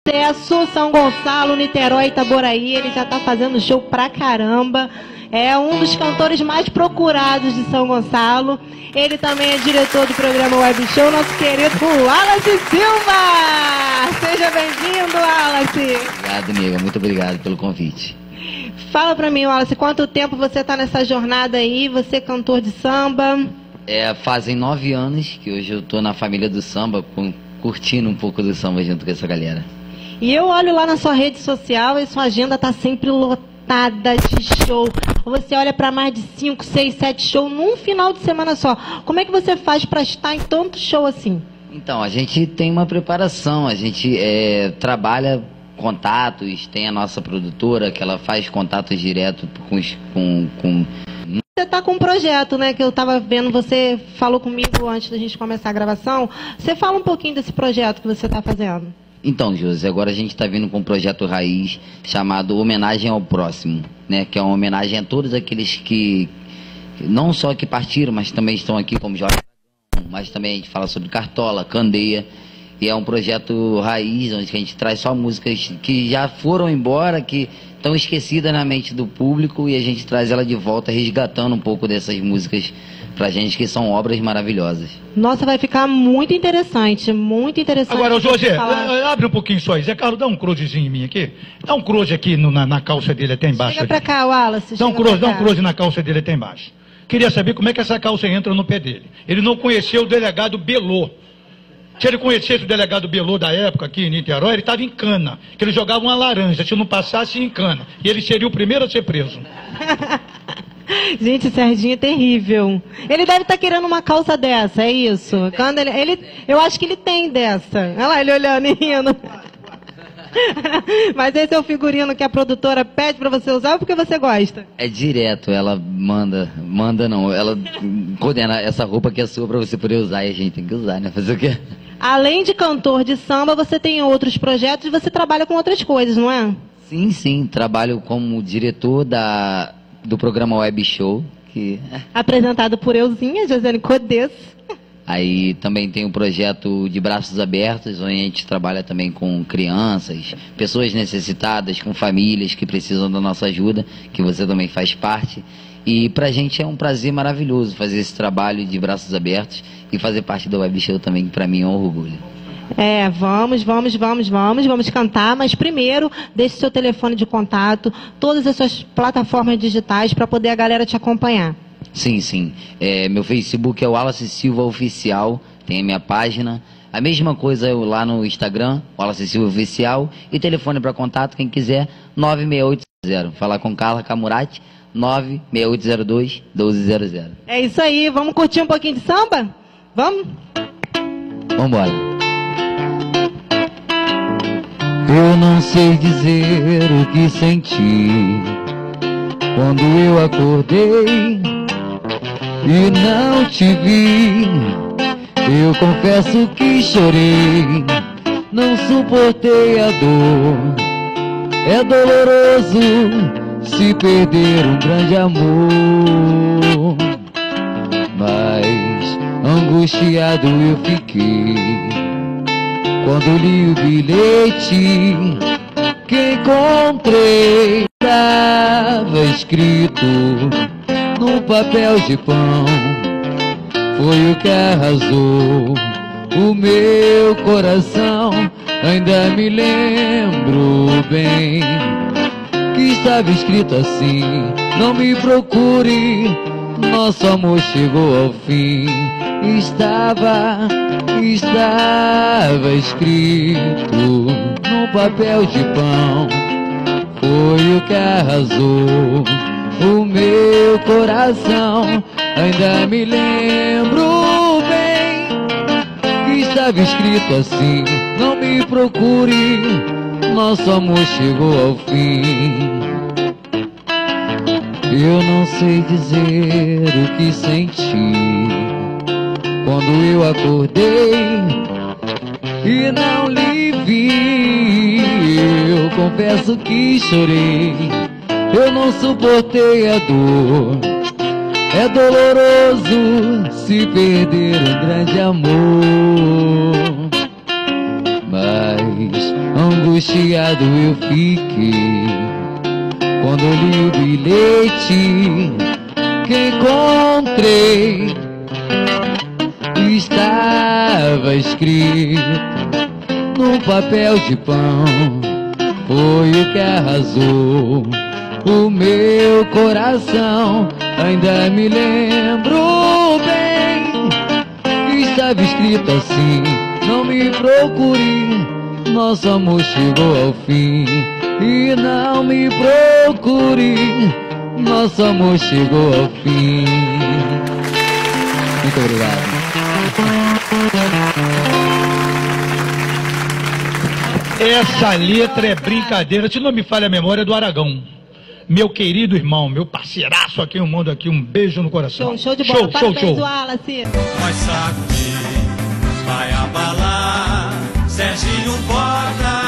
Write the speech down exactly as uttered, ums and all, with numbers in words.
Sucesso, São Gonçalo, Niterói, Itaboraí, ele já tá fazendo show pra caramba. É um dos cantores mais procurados de São Gonçalo. Ele também é diretor do programa Web Show, nosso querido Wallace Silva. Seja bem-vindo, Wallace. Obrigado, nega. Muito obrigado pelo convite. Fala pra mim, Wallace, quanto tempo você tá nessa jornada aí? Você é cantor de samba? É, fazem nove anos que hoje eu tô na família do samba, com, curtindo um pouco do samba junto com essa galera. E eu olho lá na sua rede social e sua agenda tá sempre lotada de show. Você olha para mais de cinco, seis, sete shows num final de semana só. Como é que você faz para estar em tanto show assim? Então, a gente tem uma preparação, a gente é, trabalha contatos, tem a nossa produtora que ela faz contatos direto com... os- com, com... Você tá com um projeto, né, que eu tava vendo, você falou comigo antes da gente começar a gravação. Você fala um pouquinho desse projeto que você tá fazendo. Então, José, agora a gente está vindo com um projeto raiz chamado Homenagem ao Próximo, né? Que é uma homenagem a todos aqueles que, não só que partiram, mas também estão aqui, como Jorge Aragão, mas também a gente fala sobre Cartola, Candeia, e é um projeto raiz, onde a gente traz só músicas que já foram embora, que estão esquecidas na mente do público, e a gente traz ela de volta, resgatando um pouco dessas músicas pra gente, que são obras maravilhosas. Nossa, vai ficar muito interessante, muito interessante. Agora, José, falar. abre um pouquinho só aí. Zé Carlos, dá um cruzezinho em mim aqui. Dá um cruze aqui no- na, na calça dele até embaixo. Chega pra aqui. cá, Wallace. Dá um chega cruze, pra dá um cá. cruze na calça dele até embaixo. Queria saber como é que essa calça entra no pé dele. Ele não conheceu o delegado Belô. Se ele conhecesse o delegado Belô da época aqui em Niterói, ele estava em cana. Que ele jogava uma laranja, se não passasse em cana. E ele seria o primeiro a ser preso. Gente, o Serginho é terrível. Ele deve estar querendo uma calça dessa, é isso? Quando ele, ele, eu acho que ele tem dessa. Olha lá, ele olhando e rindo. Mas esse é o figurino que a produtora pede pra você usar ou porque você gosta? É direto, ela manda, manda não, ela coordena essa roupa que é sua pra você poder usar, e a gente tem que usar, né? Fazer o quê? Além de cantor de samba, você tem outros projetos e você trabalha com outras coisas, não é? Sim, sim, trabalho como diretor da, do programa Web Show, que Apresentado por Euzinha, Josiane Codes. aí também tem o projeto de Braços Abertos, onde a gente trabalha também com crianças, pessoas necessitadas, com famílias que precisam da nossa ajuda, que você também faz parte. E pra gente é um prazer maravilhoso fazer esse trabalho de Braços Abertos e fazer parte da Web Show também, que pra mim é um orgulho. É, vamos, vamos, vamos, vamos, vamos cantar, mas primeiro deixe seu telefone de contato, todas as suas plataformas digitais para poder a galera te acompanhar. Sim, sim. É, meu Facebook é o Wallace Silva Oficial, tem a minha página. A mesma coisa eu lá no Instagram, Wallace Silva Oficial. E telefone para contato, quem quiser, nove seis oito zero. Falar com Carla Camurati, nove seis oito zero dois, um dois zero zero. É isso aí, vamos curtir um pouquinho de samba? Vamos? Vambora. Eu não sei dizer o que senti quando eu acordei e não te vi. Eu confesso que chorei, não suportei a dor. É doloroso se perder um grande amor, mas angustiado eu fiquei quando li o bilhete que encontrei. Estava escrito no papel de pão, foi o que arrasou o meu coração. Ainda me lembro bem que estava escrito assim: não me procure, nosso amor chegou ao fim. Estava, estava escrito no papel de pão, foi o que arrasou o meu coração. Ainda me lembro bem que estava escrito assim: não me procure, nosso amor chegou ao fim. Eu não sei dizer o que senti quando eu acordei e não lhe vi. Eu confesso que chorei, eu não suportei a dor. É doloroso se perder um grande amor, mas angustiado eu fiquei quando li o bilhete que encontrei. Estava escrito num papel de pão, foi o que arrasou o meu coração. Ainda me lembro bem, estava escrito assim: não me procure, nosso amor chegou ao fim. E não me procure, nosso amor chegou ao fim. Muito obrigado. Essa letra é brincadeira, se não me falha a memória, é do Aragão. Meu querido irmão, meu parceiraço aqui, eu mando aqui um beijo no coração. Show, show de bola. Show, show, show. Wallace. Vai sacudir, vai abalar, Serginho Porta.